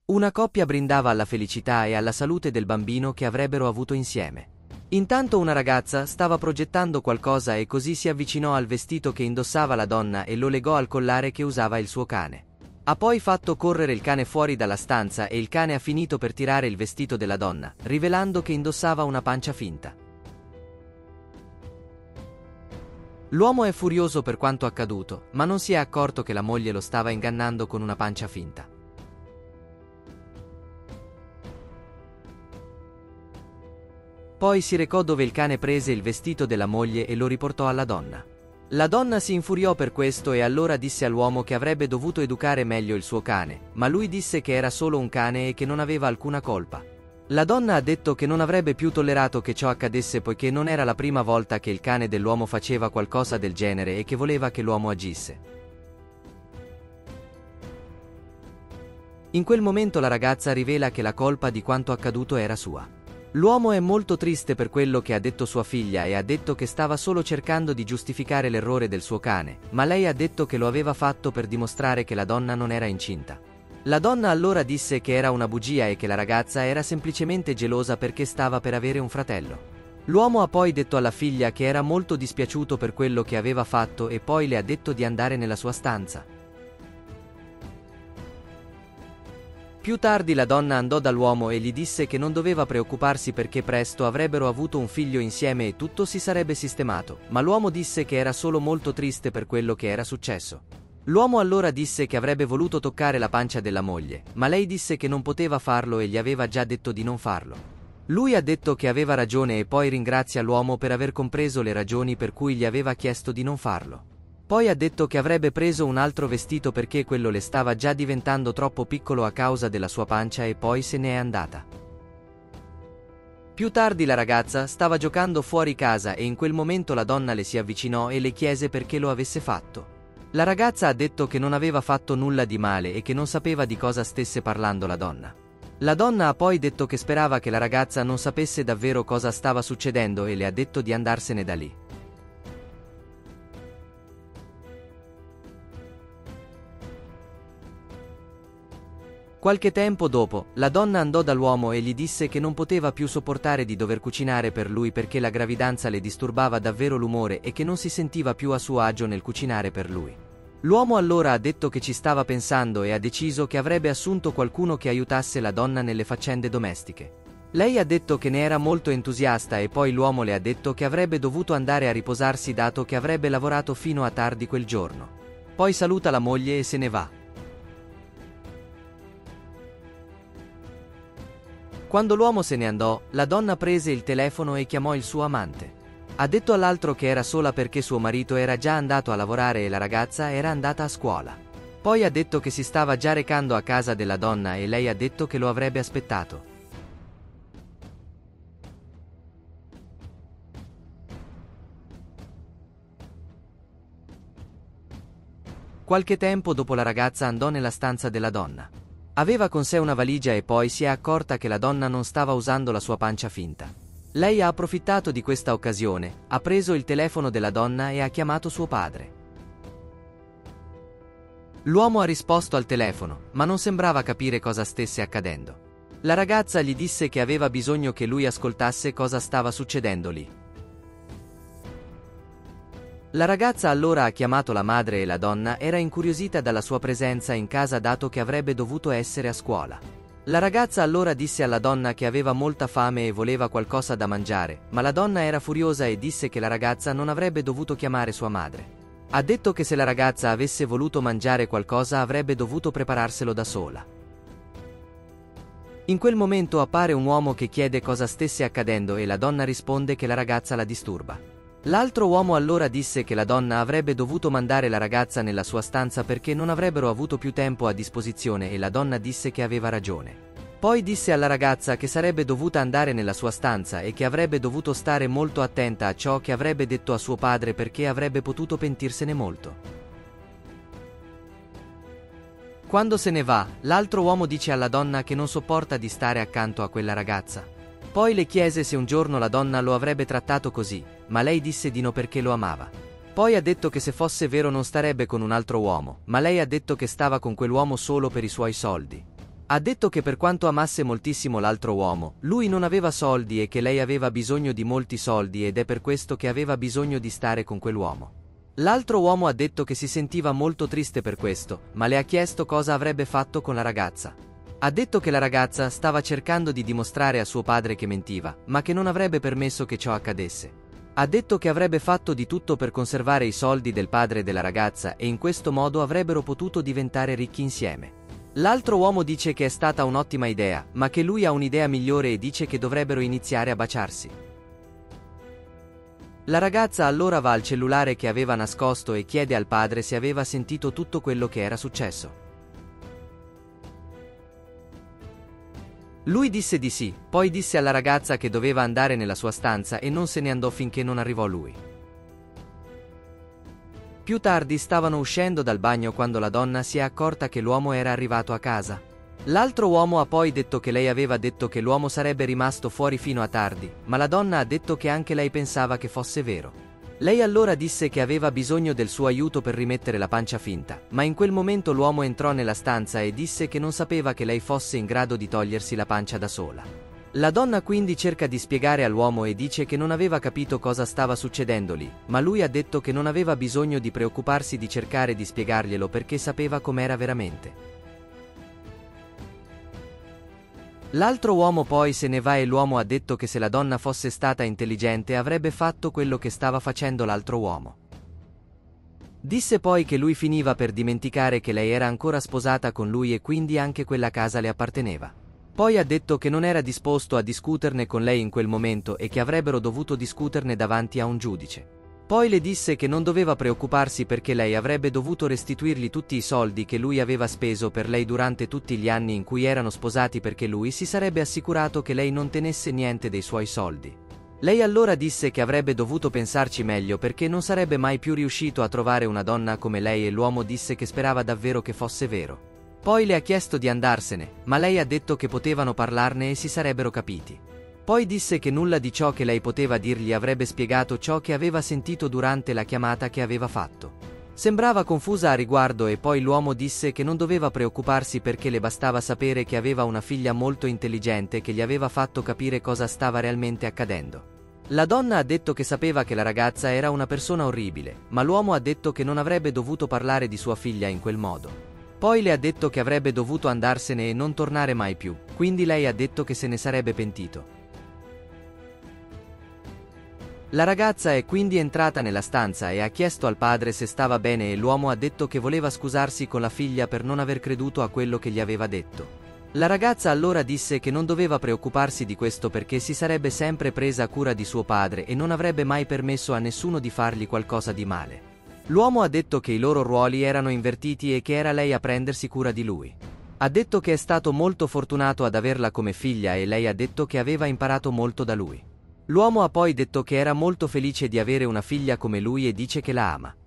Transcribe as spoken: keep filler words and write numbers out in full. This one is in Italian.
Una coppia brindava alla felicità e alla salute del bambino che avrebbero avuto insieme. Intanto una ragazza stava progettando qualcosa e così si avvicinò al vestito che indossava la donna e lo legò al collare che usava il suo cane. Ha poi fatto correre il cane fuori dalla stanza e il cane ha finito per tirare il vestito della donna, rivelando che indossava una pancia finta. L'uomo è furioso per quanto accaduto, ma non si è accorto che la moglie lo stava ingannando con una pancia finta. Poi si recò dove il cane prese il vestito della moglie e lo riportò alla donna. La donna si infuriò per questo e allora disse all'uomo che avrebbe dovuto educare meglio il suo cane, ma lui disse che era solo un cane e che non aveva alcuna colpa. La donna ha detto che non avrebbe più tollerato che ciò accadesse poiché non era la prima volta che il cane dell'uomo faceva qualcosa del genere e che voleva che l'uomo agisse. In quel momento la ragazza rivela che la colpa di quanto accaduto era sua. L'uomo è molto triste per quello che ha detto sua figlia e ha detto che stava solo cercando di giustificare l'errore del suo cane, ma lei ha detto che lo aveva fatto per dimostrare che la donna non era incinta. La donna allora disse che era una bugia e che la ragazza era semplicemente gelosa perché stava per avere un fratello. L'uomo ha poi detto alla figlia che era molto dispiaciuto per quello che aveva fatto e poi le ha detto di andare nella sua stanza. Più tardi la donna andò dall'uomo e gli disse che non doveva preoccuparsi perché presto avrebbero avuto un figlio insieme e tutto si sarebbe sistemato, ma l'uomo disse che era solo molto triste per quello che era successo. L'uomo allora disse che avrebbe voluto toccare la pancia della moglie, ma lei disse che non poteva farlo e gli aveva già detto di non farlo. Lui ha detto che aveva ragione e poi ringrazia l'uomo per aver compreso le ragioni per cui gli aveva chiesto di non farlo. Poi ha detto che avrebbe preso un altro vestito perché quello le stava già diventando troppo piccolo a causa della sua pancia e poi se n'è andata. Più tardi la ragazza stava giocando fuori casa e in quel momento la donna le si avvicinò e le chiese perché lo avesse fatto. La ragazza ha detto che non aveva fatto nulla di male e che non sapeva di cosa stesse parlando la donna. La donna ha poi detto che sperava che la ragazza non sapesse davvero cosa stava succedendo e le ha detto di andarsene da lì. Qualche tempo dopo, la donna andò dall'uomo e gli disse che non poteva più sopportare di dover cucinare per lui perché la gravidanza le disturbava davvero l'umore e che non si sentiva più a suo agio nel cucinare per lui. L'uomo allora ha detto che ci stava pensando e ha deciso che avrebbe assunto qualcuno che aiutasse la donna nelle faccende domestiche. Lei ha detto che ne era molto entusiasta e poi l'uomo le ha detto che avrebbe dovuto andare a riposarsi dato che avrebbe lavorato fino a tardi quel giorno. Poi saluta la moglie e se ne va. Quando l'uomo se ne andò, la donna prese il telefono e chiamò il suo amante. Ha detto all'altro che era sola perché suo marito era già andato a lavorare e la ragazza era andata a scuola. Poi ha detto che si stava già recando a casa della donna e lei ha detto che lo avrebbe aspettato. Qualche tempo dopo la ragazza andò nella stanza della donna. Aveva con sé una valigia e poi si è accorta che la donna non stava usando la sua pancia finta. Lei ha approfittato di questa occasione, ha preso il telefono della donna e ha chiamato suo padre. L'uomo ha risposto al telefono, ma non sembrava capire cosa stesse accadendo. La ragazza gli disse che aveva bisogno che lui ascoltasse cosa stava succedendo lì. La ragazza allora ha chiamato la madre e la donna era incuriosita dalla sua presenza in casa dato che avrebbe dovuto essere a scuola. La ragazza allora disse alla donna che aveva molta fame e voleva qualcosa da mangiare, ma la donna era furiosa e disse che la ragazza non avrebbe dovuto chiamare sua madre. Ha detto che se la ragazza avesse voluto mangiare qualcosa avrebbe dovuto prepararselo da sola. In quel momento appare un uomo che chiede cosa stesse accadendo e la donna risponde che la ragazza la disturba. L'altro uomo allora disse che la donna avrebbe dovuto mandare la ragazza nella sua stanza perché non avrebbero avuto più tempo a disposizione e la donna disse che aveva ragione. Poi disse alla ragazza che sarebbe dovuta andare nella sua stanza e che avrebbe dovuto stare molto attenta a ciò che avrebbe detto a suo padre perché avrebbe potuto pentirsene molto. Quando se ne va, l'altro uomo dice alla donna che non sopporta di stare accanto a quella ragazza. Poi le chiese se un giorno la donna lo avrebbe trattato così, ma lei disse di no perché lo amava. Poi ha detto che se fosse vero non starebbe con un altro uomo, ma lei ha detto che stava con quell'uomo solo per i suoi soldi. Ha detto che per quanto amasse moltissimo l'altro uomo, lui non aveva soldi e che lei aveva bisogno di molti soldi ed è per questo che aveva bisogno di stare con quell'uomo. L'altro uomo ha detto che si sentiva molto triste per questo, ma le ha chiesto cosa avrebbe fatto con la ragazza. Ha detto che la ragazza stava cercando di dimostrare a suo padre che mentiva, ma che non avrebbe permesso che ciò accadesse. Ha detto che avrebbe fatto di tutto per conservare i soldi del padre della ragazza e in questo modo avrebbero potuto diventare ricchi insieme. L'altro uomo dice che è stata un'ottima idea, ma che lui ha un'idea migliore e dice che dovrebbero iniziare a baciarsi. La ragazza allora va al cellulare che aveva nascosto e chiede al padre se aveva sentito tutto quello che era successo. Lui disse di sì, poi disse alla ragazza che doveva andare nella sua stanza e non se ne andò finché non arrivò lui. Più tardi stavano uscendo dal bagno quando la donna si è accorta che l'uomo era arrivato a casa. L'altro uomo ha poi detto che lei aveva detto che l'uomo sarebbe rimasto fuori fino a tardi, ma la donna ha detto che anche lei pensava che fosse vero. Lei allora disse che aveva bisogno del suo aiuto per rimettere la pancia finta, ma in quel momento l'uomo entrò nella stanza e disse che non sapeva che lei fosse in grado di togliersi la pancia da sola. La donna quindi cerca di spiegare all'uomo e dice che non aveva capito cosa stava succedendo lì, ma lui ha detto che non aveva bisogno di preoccuparsi di cercare di spiegarglielo perché sapeva com'era veramente. L'altro uomo poi se ne va e l'uomo ha detto che se la donna fosse stata intelligente avrebbe fatto quello che stava facendo l'altro uomo. Disse poi che lui finiva per dimenticare che lei era ancora sposata con lui e quindi anche quella casa le apparteneva. Poi ha detto che non era disposto a discuterne con lei in quel momento e che avrebbero dovuto discuterne davanti a un giudice. Poi le disse che non doveva preoccuparsi perché lei avrebbe dovuto restituirgli tutti i soldi che lui aveva speso per lei durante tutti gli anni in cui erano sposati perché lui si sarebbe assicurato che lei non tenesse niente dei suoi soldi. Lei allora disse che avrebbe dovuto pensarci meglio perché non sarebbe mai più riuscito a trovare una donna come lei e l'uomo disse che sperava davvero che fosse vero. Poi le ha chiesto di andarsene, ma lei ha detto che potevano parlarne e si sarebbero capiti. Poi disse che nulla di ciò che lei poteva dirgli avrebbe spiegato ciò che aveva sentito durante la chiamata che aveva fatto. Sembrava confusa a riguardo e poi l'uomo disse che non doveva preoccuparsi perché le bastava sapere che aveva una figlia molto intelligente che gli aveva fatto capire cosa stava realmente accadendo. La donna ha detto che sapeva che la ragazza era una persona orribile, ma l'uomo ha detto che non avrebbe dovuto parlare di sua figlia in quel modo. Poi le ha detto che avrebbe dovuto andarsene e non tornare mai più, quindi lei ha detto che se ne sarebbe pentito. La ragazza è quindi entrata nella stanza e ha chiesto al padre se stava bene e l'uomo ha detto che voleva scusarsi con la figlia per non aver creduto a quello che gli aveva detto. La ragazza allora disse che non doveva preoccuparsi di questo perché si sarebbe sempre presa cura di suo padre e non avrebbe mai permesso a nessuno di fargli qualcosa di male. L'uomo ha detto che i loro ruoli erano invertiti e che era lei a prendersi cura di lui. Ha detto che è stato molto fortunato ad averla come figlia e lei ha detto che aveva imparato molto da lui. L'uomo ha poi detto che era molto felice di avere una figlia come lui e dice che la ama.